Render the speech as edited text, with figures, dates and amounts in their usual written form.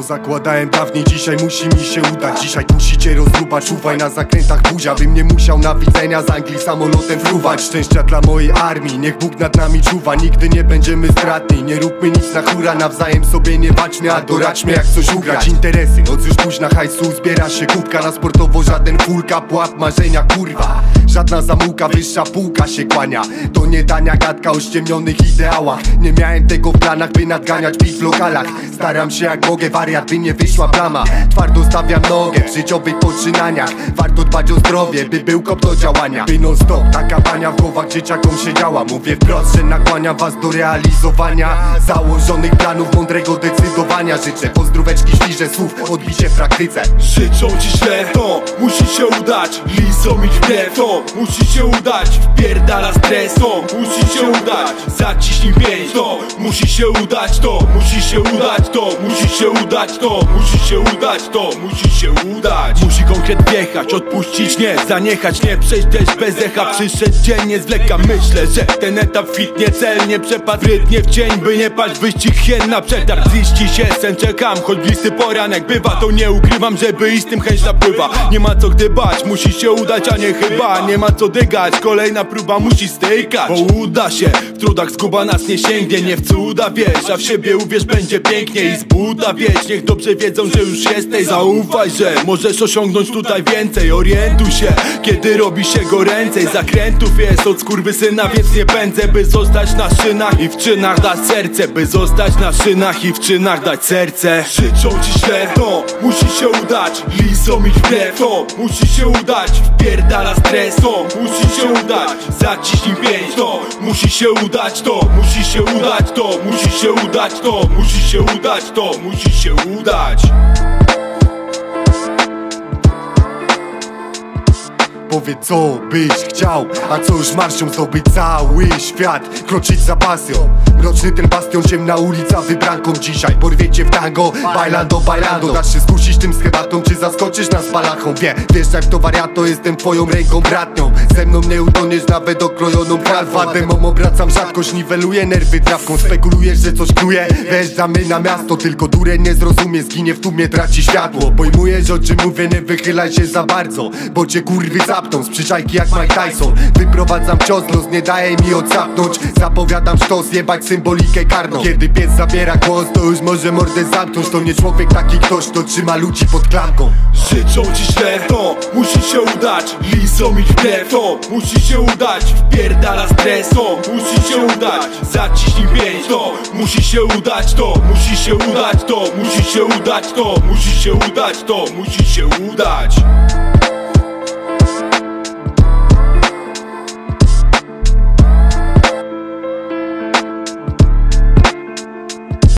zakładałem dawniej, dzisiaj musi mi się udać. Dzisiaj musicie rozrubać, czuwaj na zakrętach buzia. Bym nie musiał na widzenia z Anglii samolotem fruwać. Szczęścia dla mojej armii, niech Bóg nad nami czuwa. Nigdy nie będziemy stratni, nie róbmy nic na hura. Nawzajem sobie nie walczmy, a doradźmy jak coś ugrać. Interesy, noc już późna, hajsu zbiera się kubka. Na sportowo żaden fulka, pułap marzenia kurwa. Żadna zamułka, wyższa półka się kłania. Do niedania gadka o ściemnionych ideałach. Nie miałem tego w planach, by nadganiać beat w lokalach. Staram się jak mogę, wariat, by nie wyszła plama. Twardo stawiam nogę w życiowych poczynaniach. Warto dbać o zdrowie, by był kop do działania. By non stop, taka bania w głowach dzieciakom siedziała. Mówię wprost, że nakłaniam was do realizowania założonych planów, mądrego decydowania. Życzę pozdróweczki, świże słów, odbicie w praktyce. Życzą ci źle, to musi się udać. Lizą mi wbrew, to musi się udać. Wpierdala stres, to musi się udać. Zaciśnij pięć, to musi się udać. To musi się udać, to musi się udać. To musi się udać, to musi się udać. Musi konkret wjechać, odpuścić nie, zaniechać nie, przejść też bez echa. Przyszedł dzień, nie zwlekam, myślę, że ten etap fit nie celnie przepadł. Rytnie w cień, by nie paść, wyścig hien na przetarg. Ziści się, sen czekam, choć blisty poranek bywa. To nie ukrywam, żeby iść z tym chęć napływa. Nie ma co gdybać, musi się udać, a nie chyba. Nie ma co dygać, kolejna próba musi stykać. Bo uda się, w trudach zguba nas nie sięgnie. Nie w cuda wierz, a w siebie uwierz, będzie pięknie. I z buta wiedź, niech dobrze wiedzą, że już jesteś. Zaufaj, że możesz osiągnąć tutaj więcej. Orientuj się, kiedy robi się goręcej. Zakrętów jest od skurwysyna, więc nie pędzę. By zostać na szynach i w czynach dać serce. By zostać na szynach i w czynach dać serce. Życzą ci źle, to musi się udać. Lizą mi wbrew, to musi się udać. Wpierdala stres, to musi się udać. Zaciśnij pięć, to musi się udać. To musi się udać, to musi się udać. To musi się udać, to musi się udać. Powiedz co byś chciał, a co już marszą zdobyć cały świat. Kroczyć za pasją, mroczny ten bastion, ciemna ulica wybranką dzisiaj. Porwiecie w tango, bailando, bailando. Dasz się skusić tym schematą, czy zaskoczysz nas balachą. Wjeżdżaj w to wariato, jestem twoją ręką bratnią. Ze mną nie utoniesz nawet okrojoną kalwadem. Obracam rzadkość, niweluję nerwy trawką. Spekulujesz, że coś knuje, wjeżdżamy na miasto. Tylko dureń nie zrozumie, zginie w tłumie, traci światło. Pojmujesz o czym mówię, nie wychylaj się za bardzo, bo cię kurwy zapną z przyczajki jak Mike Tyson. Wyprowadzam cios, los nie daje mi odsapnąć. Zapowiadam sztos, jebać symbolikę karną. Kiedy pies zabiera głos, to już może mordę zamknąć. To nie człowiek taki ktoś, kto trzyma ludzi pod klamką. Życzą ci źle, to musi się udać. Lizą mi wbrew, to musi się udać. Wpierdala stres, to musi się udać. Zaciśnij pięć, to musi się udać. To musi się udać, to musi się udać. To musi się udać, to musi się udać.